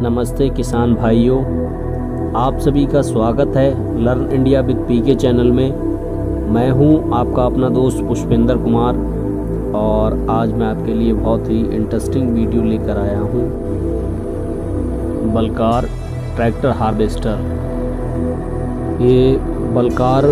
नमस्ते किसान भाइयों, आप सभी का स्वागत है learn India with PK channel में। मैं हूं आपका अपना दोस्त पुष्पेंद्र कुमार और आज मैं आपके लिए बहुत ही इंटरेस्टिंग वीडियो लेकर आया हूं। बलकार ट्रैक्टर हार्वेस्टर, ये बलकार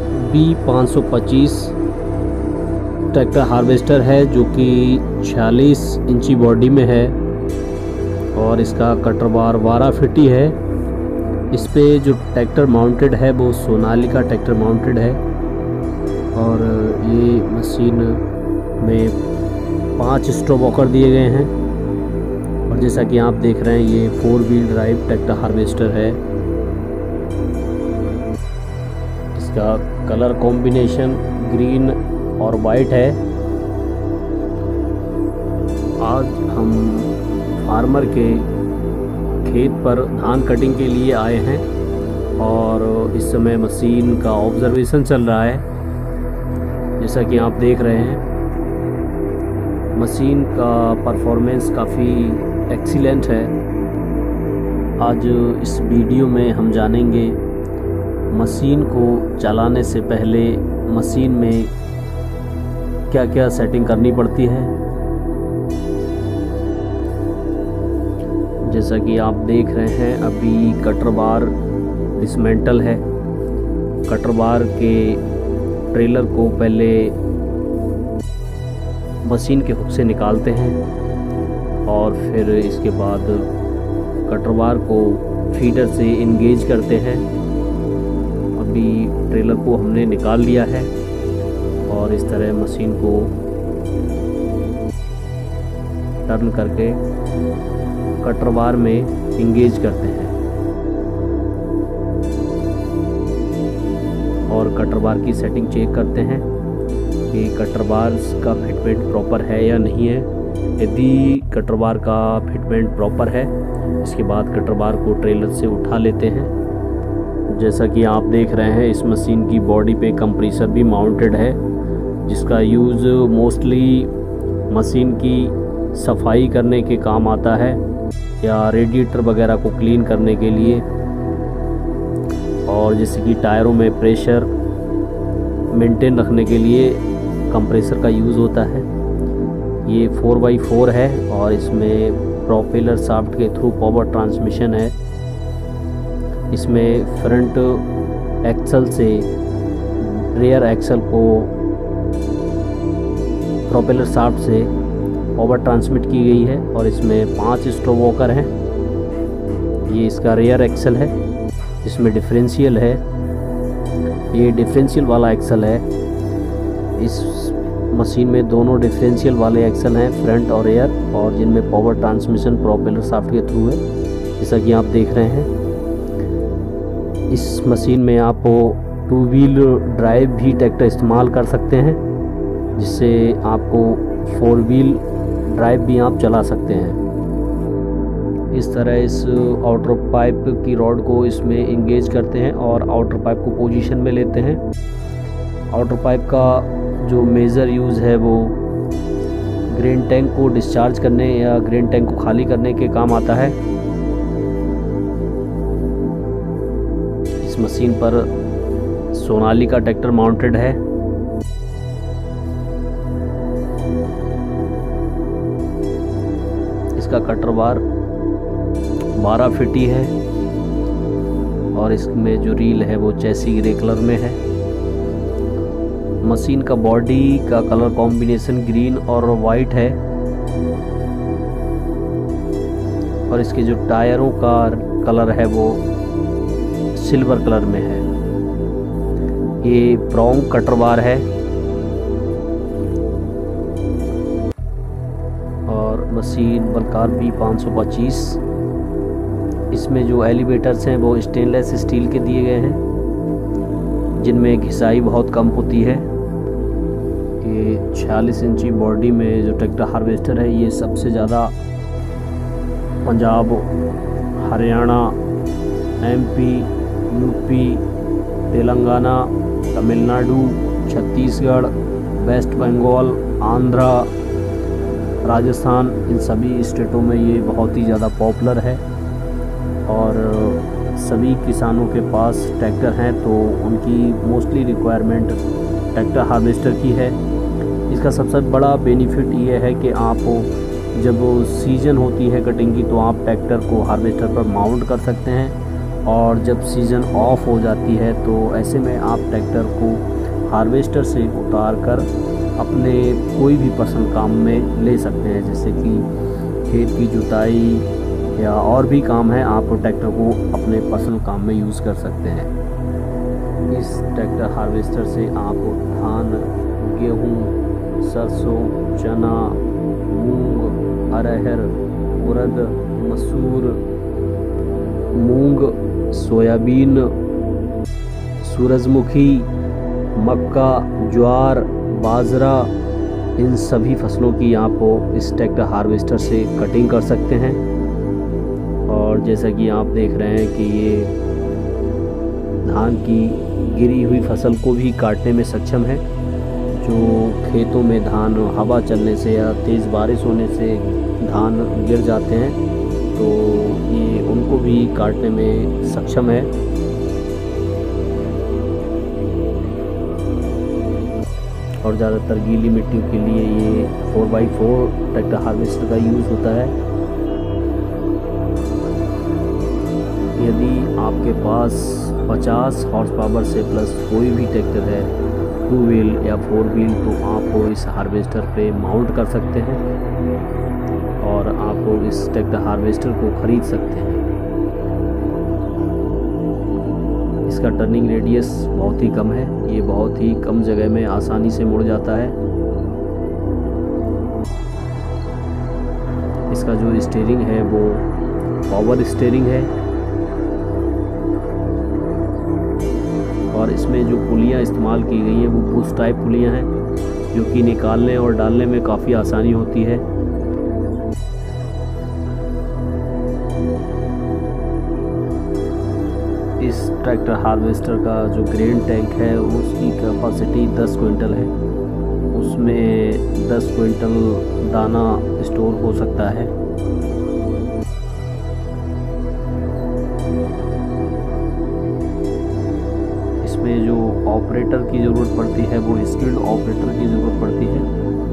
B525 ट्रैक्टर हार्वेस्टर है जो कि 46 इंची बॉडी में है और इसका कटर बार 12 फीट है। इस पे जो ट्रैक्टर माउंटेड है वो सोनालिका ट्रैक्टर माउंटेड है और ये मशीन में 5 स्ट्रोक वॉकर दिए गए हैं और जैसा कि आप देख रहे हैं ये 4 व्हील ड्राइव ट्रैक्टर हार्वेस्टर है। इसका कलर कॉम्बिनेशन ग्रीन और वाइट है। आज हम फार्मर के खेत पर धान कटिंग के लिए आए हैं और इस समय मशीन का ऑब्जर्वेशन चल रहा है। जैसा कि आप देख रहे हैं मशीन का परफॉर्मेंस काफ़ी एक्सीलेंट है। आज इस वीडियो में हम जानेंगे मशीन को चलाने से पहले मशीन में क्या क्या सेटिंग करनी पड़ती है। जैसा कि आप देख रहे हैं अभी कटर बार डिसमेंटल है। कटर बार के ट्रेलर को पहले मशीन के हुक से निकालते हैं और फिर इसके बाद कटर बार को फीडर से इंगेज करते हैं। अभी ट्रेलर को हमने निकाल लिया है और इस तरह मशीन को टर्न करके कटर बार में इंगेज करते हैं और कटर बार की सेटिंग चेक करते हैं कि कटर बार का फिटमेंट प्रॉपर है या नहीं है। यदि कटर बार का फिटमेंट प्रॉपर है इसके बाद कटर बार को ट्रेलर से उठा लेते हैं। जैसा कि आप देख रहे हैं इस मशीन की बॉडी पे कंप्रेसर भी माउंटेड है जिसका यूज़ मोस्टली मशीन की सफाई करने के काम आता है या रेडिएटर वगैरह को क्लीन करने के लिए। और जैसे कि टायरों में प्रेशर मेंटेन रखने के लिए कंप्रेसर का यूज़ होता है। ये 4x4 है और इसमें प्रोपेलर शाफ्ट के थ्रू पावर ट्रांसमिशन है। इसमें फ्रंट एक्सल से रेयर एक्सल को प्रोपेलर शाफ्ट से पावर ट्रांसमिट की गई है और इसमें 5 स्ट्रोक वॉकर हैं। ये इसका रेयर एक्सल है, इसमें डिफरेंशियल है। ये डिफरेंशियल वाला एक्सल है। इस मशीन में दोनों डिफरेंशियल वाले एक्सल हैं, फ्रंट और रेयर, और जिनमें पावर ट्रांसमिशन प्रोपेलर शाफ्ट के थ्रू है जैसा कि आप देख रहे हैं। इस मशीन में आप 2 व्हील ड्राइव भी ट्रैक्टर इस्तेमाल कर सकते हैं जिससे आपको 4 व्हील ड्राइव भी आप चला सकते हैं। इस तरह इस आउटर पाइप की रॉड को इसमें इंगेज करते हैं और आउटर पाइप को पोजीशन में लेते हैं। आउटर पाइप का जो मेजर यूज़ है वो ग्रेन टैंक को डिस्चार्ज करने या ग्रेन टैंक को खाली करने के काम आता है। इस मशीन पर सोनालिका ट्रैक्टर माउंटेड है। इसका कटर बार 12 फीट है और इसमें जो रील है वो चेसी ग्रे कलर में है। मशीन का बॉडी का कलर कॉम्बिनेशन ग्रीन और वाइट है और इसके जो टायरों का कलर है वो सिल्वर कलर में है। ये प्रॉन्ग कटर बार है और मशीन बलकार B525। इसमें जो एलिवेटर्स हैं वो स्टेनलेस स्टील के दिए गए हैं जिनमें घिसाई बहुत कम होती है। ये 46 इंची बॉडी में जो ट्रैक्टर हार्वेस्टर है ये सबसे ज़्यादा Punjab, Haryana, MP, UP, Telangana, Tamil Nadu, Chhattisgarh, West Bengal, Andhra, Rajasthan, इन सभी स्टेटों में ये बहुत ही ज़्यादा पॉपुलर है और सभी किसानों के पास ट्रैक्टर हैं तो उनकी मोस्टली रिक्वायरमेंट ट्रैक्टर हार्वेस्टर की है। इसका सबसे बड़ा बेनिफिट ये है कि आप जब सीज़न होती है कटिंग की तो आप ट्रैक्टर को हार्वेस्टर पर माउंट कर सकते हैं, और जब सीज़न ऑफ हो जाती है तो ऐसे में आप ट्रैक्टर को हार्वेस्टर से उतार कर अपने कोई भी पर्सनल काम में ले सकते हैं, जैसे कि खेत की जुताई या और भी काम है, आप ट्रैक्टर को अपने पर्सनल काम में यूज़ कर सकते हैं। इस ट्रैक्टर हार्वेस्टर से आप धान, गेहूँ, सरसों, चना, मूंग, अरहर, उड़द, मसूर, मूंग, सोयाबीन, सूरजमुखी, मक्का, ज्वार, बाजरा, इन सभी फसलों की आप इस ट्रैक्टर हार्वेस्टर से कटिंग कर सकते हैं। और जैसा कि आप देख रहे हैं कि ये धान की गिरी हुई फसल को भी काटने में सक्षम है। जो खेतों में धान हवा चलने से या तेज़ बारिश होने से धान गिर जाते हैं तो ये उनको भी काटने में सक्षम है। और ज़्यादातर गीली मिट्टियों के लिए ये 4x4 ट्रैक्टर हार्वेस्टर का यूज़ होता है। यदि आपके पास 50 हॉर्स पावर से प्लस कोई भी ट्रैक्टर है, 2 व्हील या 4 व्हील, तो आप इस हार्वेस्टर पे माउंट कर सकते हैं और आप इस ट्रैक्टर हार्वेस्टर को ख़रीद सकते हैं। इसका टर्निंग रेडियस बहुत ही कम है, ये बहुत ही कम जगह में आसानी से मुड़ जाता है। इसका जो स्टीयरिंग है वो पावर स्टीयरिंग है, और इसमें जो पुलियाँ इस्तेमाल की गई हैं वो पुश टाइप पुलियाँ हैं, जो कि निकालने और डालने में काफ़ी आसानी होती है। इस ट्रैक्टर हार्वेस्टर का जो ग्रेन टैंक है उसकी कैपेसिटी 10 क्विंटल है। उसमें 10 क्विंटल दाना स्टोर हो सकता है। इसमें जो ऑपरेटर की ज़रूरत पड़ती है वो स्किल्ड ऑपरेटर की ज़रूरत पड़ती है।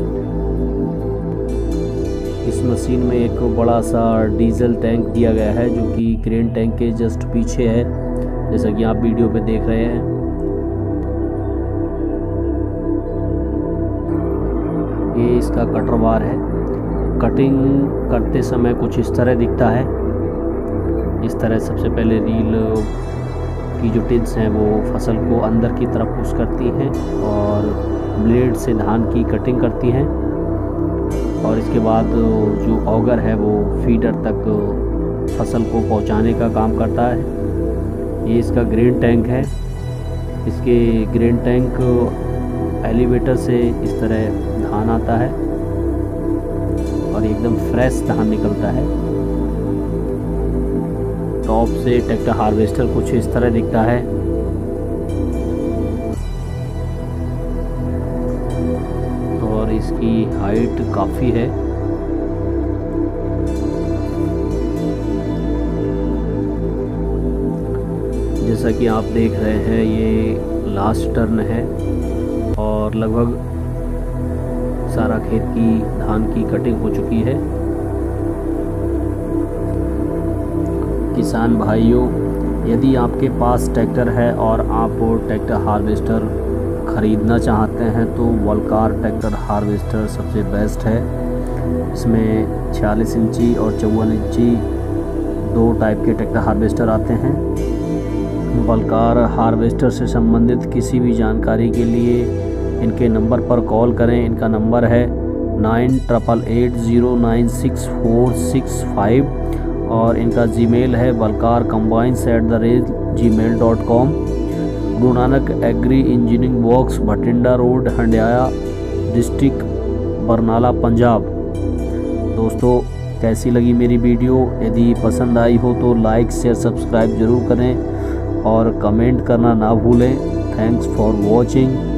इस मशीन में एक बड़ा सा डीजल टैंक दिया गया है जो कि ग्रेन टैंक के जस्ट पीछे है, जैसा कि आप वीडियो पे देख रहे हैं। ये इसका कटर बार है। कटिंग करते समय कुछ इस तरह दिखता है। इस तरह सबसे पहले रील की जो टिप्स हैं वो फसल को अंदर की तरफ पुश करती हैं और ब्लेड से धान की कटिंग करती हैं, और इसके बाद जो ऑगर है वो फीडर तक फसल को पहुंचाने का काम करता है। ये इसका ग्रेन टैंक है। इसके ग्रेन टैंक एलिवेटर से इस तरह धान आता है और एकदम फ्रेश धान निकलता है। टॉप से ट्रैक्टर हार्वेस्टर कुछ इस तरह दिखता है। और इसकी हाइट काफ़ी है। जैसा कि आप देख रहे हैं ये लास्ट टर्न है और लगभग सारा खेत की धान की कटिंग हो चुकी है। किसान भाइयों, यदि आपके पास ट्रैक्टर है और आप ट्रैक्टर हार्वेस्टर ख़रीदना चाहते हैं तो वलकार ट्रैक्टर हार्वेस्टर सबसे बेस्ट है। इसमें 46 इंची और 54 इंची 2 टाइप के ट्रैक्टर हार्वेस्टर आते हैं। वलकार हार्वेस्टर से संबंधित किसी भी जानकारी के लिए इनके नंबर पर कॉल करें। इनका नंबर है 9888096465 और इनका जीमेल है walkarcombines@gmail.com। Guru Nanak agri engineering works, Bathinda road, Handiaya district, Barnala, Punjab. दोस्तों, कैसी लगी मेरी वीडियो? यदि पसंद आई हो तो लाइक, शेयर, सब्सक्राइब ज़रूर करें और कमेंट करना ना भूलें। Thanks for watching.